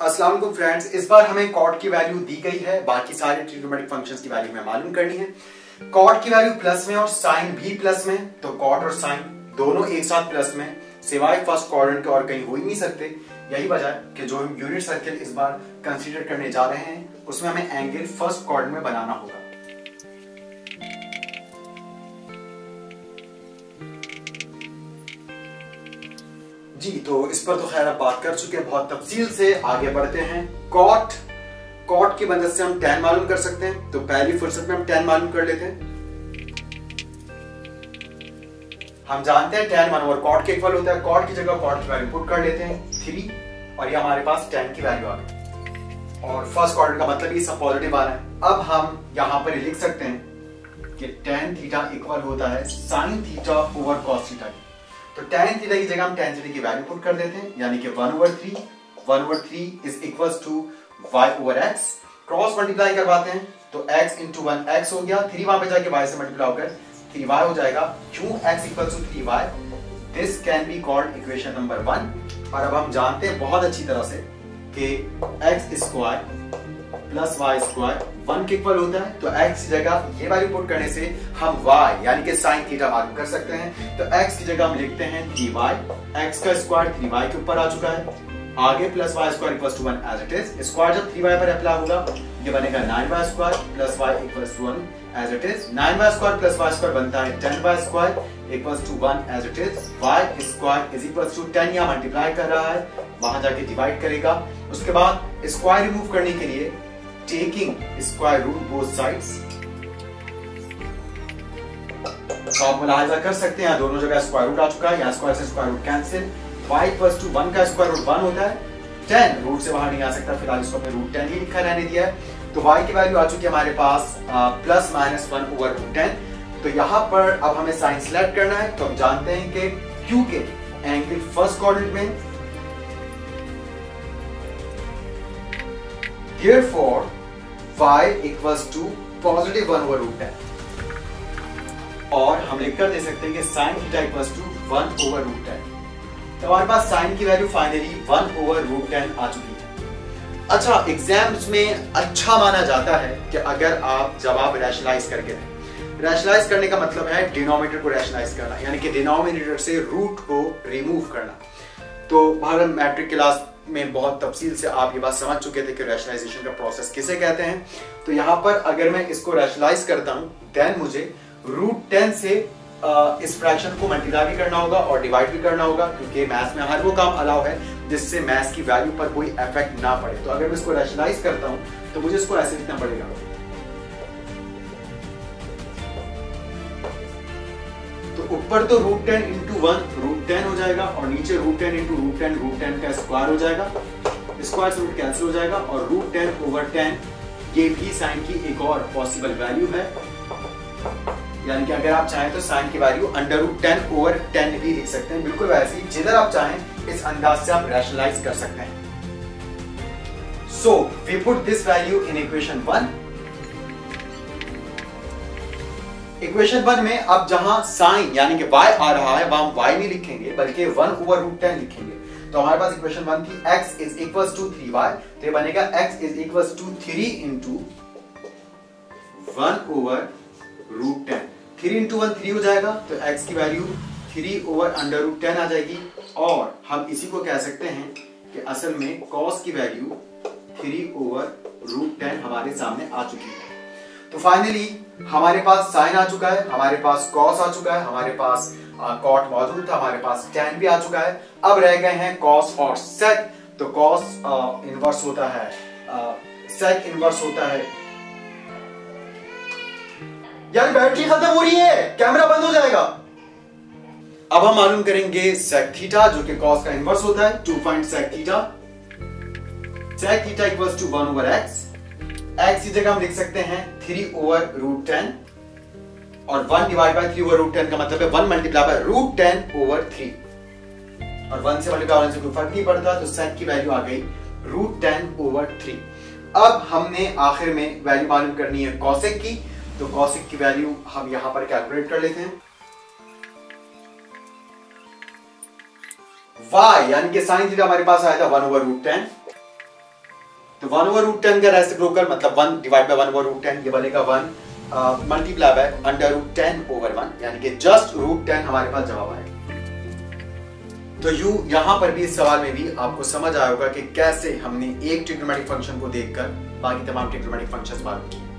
अस्सलाम वालेकुम फ्रेंड्स, इस बार हमें कॉट की वैल्यू दी गई है, बाकी सारे ट्रिग्नोमेट्रिक फंक्शंस की वैल्यू हमें मालूम करनी है। कॉट की वैल्यू प्लस में और साइन भी प्लस में, तो कॉट और साइन दोनों एक साथ प्लस में सिवाय फर्स्ट क्वाड्रेंट के और कहीं हो ही नहीं सकते। यही वजह है कि जो हम यूनिट सर्किल इस बार कंसीडर करने जा रहे हैं उसमें हमें एंगल फर्स्ट क्वाड्रेंट में बनाना होगा। जी तो इस पर तो खैर आप बात कर चुके हैं बहुत तफसील से। आगे बढ़ते हैं। कॉट की मदद से हम tan मालूम कर सकते हैं, तो पहली फुर्सत में हम tan मालूम कर लेते हैं। हम जानते हैं tan 1 ओवर cot के इक्वल होता है। cot की जगह cot की वैल्यू पुट कर लेते हैं 3 और ये हमारे पास tan की वैल्यू आ गई और फर्स्ट क्वाड्रेंट का मतलब ये सब पॉजिटिव आ रहा है। अब हम यहां पर लिख सकते हैं कि tan थीटा इक्वल होता है sin theta over cos theta. तो tan थीटा की जगह हम tan थीटा की वैल्यू पुट कर देते हैं, यानी कि 1/3 is equals to y over x। Cross multiply करवाते हैं तो x इंटू 1 x हो गया, 3 वहां पे जाके y से मल्टीप्लाई होकर 3y हो जाएगा। क्यों x equals to 3y? This can be called equation number 1। और अब हम जानते हैं बहुत अच्छी तरह से कि x square plus y square 1 के इक्वल होता है। तो x की जगह ये वैल्यू पुट करने से हम y यानी कि sin थीटा मालूम कर सकते हैं। तो x की जगह हम लिखते हैं 3y, x का स्क्वायर 3y के ऊपर आ चुका है। आगे plus y square equals to 1 as it is. Square जब 3y पर अप्लाई होगा ये बनेगा 9y square plus y equals to 1 as it is. 9y square plus y square बनता है 10y square equals to 1 as it is. y square is equals to 10 यहां multiply कर रहा है, वहां जाके डिवाइड करेगा। उसके बाद स्क्वायर रिमूव करने के लिए taking square root both sides, तो आप मुलाहाजा कर सकते हैं दोनों जगह स्क्वायर रूट आ चुका है। यहाँ स्क्वायर से square root cancel. y equals to 1 का स्क्वायर रूट 1 होता है, 10 रूट से बाहर नहीं आ सकता, फिलहाल इसको हमने रूट 10 ही लिखा रहने दिया है। तो y की वैल्यू आ चुकी है हमारे पास प्लस माइनस 1 ओवर रूट 10। तो यहाँ पर अब हमें साइन सेलेक्ट करना है। तो हम जानते हैं कि क्यू के एंगल फर्स्ट क्वाड्रेंट में therefore y equals to positive 1 over root 10 और हम लिखकर दे सकते हैं कि sin theta equals to 1 over root 10। तो हमारे पास sin की वैल्यू फाइनली 1 over root 10 आ चुकी है। अच्छा, एग्जाम्स में अच्छा माना जाता है कि अगर आप जवाब रैशनलाइज करके दें। रैशनलाइज करने का मतलब है डिनोमिनेटर को रैशनलाइज करना, यानी कि डिनोमिनेटर से रूट को रिमूव करना। तो भारत मैट्रिक क्लास में बहुत तफसील से आप ये बात समझ चुके थे कि रैशनलाइजेशन का प्रोसेस किसे कहते हैं। तो यहाँ पर अगर मैं इसको रैशनलाइज करता हूँ देन मुझे रूट 10 से इस फ्रैक्शन को मल्टीप्लाई भी करना होगा और डिवाइड भी करना होगा, क्योंकि मैथ्स में हर वो काम अलाउ है जिससे मैथ्स की वैल्यू पर कोई इफेक्ट ना पड़े। तो अगर मैं इसको रैशनलाइज करता हूँ तो मुझे इसको ऐसे लिखना पड़ेगा, तो ऊपर तो रूट 10 इंटू 1 रूट 10 हो जाएगा और नीचे रूट 10 इंटू रूट 10 का स्क्वायर हो जाएगा। स्क्वायर से रूट कैंसिल हो जाएगा और रूट 10 ओवर 10 ये भी साइन की एक और पॉसिबल वैल्यू है, यानी कि अगर आप चाहें तो साइन की वैल्यू अंडर रूट 10 ओवर 10 भी लिख सकते हैं। बिल्कुल वैसे ही जिधर आप चाहें इस अंदाज से आप रैशनलाइज कर सकते हैं। So we put this value in equation 1। Equation 1 में अब जहां साइन यानी कि y आ रहा है वहां y नहीं लिखेंगे बल्कि 1 ओवर रूट 10 लिखेंगे। तो हमारे पास इक्वेशन 1 थी x is equals to 3y, तो ये बनेगा x is equals to 3 into 1 over root 10। 3 into 1 3 हो जाएगा, तो x की वैल्यू 3 ओवर अंडर रूट 10 आ जाएगी। और हम इसी को कह सकते हैं कि असल में cos की वैल्यू 3 ओवर रूट 10 हमारे सामने आ चुकी है। तो फाइनली हमारे पास साइन आ चुका है, हमारे पास कॉस आ चुका है, हमारे पास कॉट मौजूद था, हमारे पास टैन भी आ चुका है। अब रह गए हैं कॉस और सेक। तो कॉस इनवर्स होता है, सेक इनवर्स होता है। यार बैटरी खत्म हो रही है, कैमरा बंद हो जाएगा। अब हम मालूम करेंगे सेक थीटा जो कि कॉस का इनवर्स होता है। 2 find sec theta. Sec theta equals to 1 over x. x की जगह हम लिख सकते हैं 3 ओवर रूट 10 और 1 डिवाइड बाय 3 ओवर रूट 10 का मतलब है 1 मल्टीप्लाई बाय रूट 10 ओवर 3 और 1 से मल्टीप्लाई होने से कोई फर्क नहीं पड़ता। तो सेक की वैल्यू आ गई रूट 10 ओवर 3। अब हमने आखिर में वैल्यू मालूम करनी है कॉसेक की। तो कॉसेक की वैल्यू हम यहां पर कैलकुलेट कर लेते हैं। y यानी कि साइन थीटा हमारे पास आया था 1 ओवर रूट 10 तो 1/√10 का रेसिप्रोकल मतलब 1 डिवाइड बाय 1/√10, ये बनेगा 1 मल्टीप्लाई बाय √10/1, यानी कि जस्ट √10 हमारे पास जवाब आएगा। तो यहां पर भी इस सवाल में भी आपको समझ आया होगा कि कैसे हमने एक ट्रिग्नोमेट्रिक फंक्शन को देखकर बाकी तमाम ट्रिग्नोमेट्रिक फंक्शंस मालूम किए।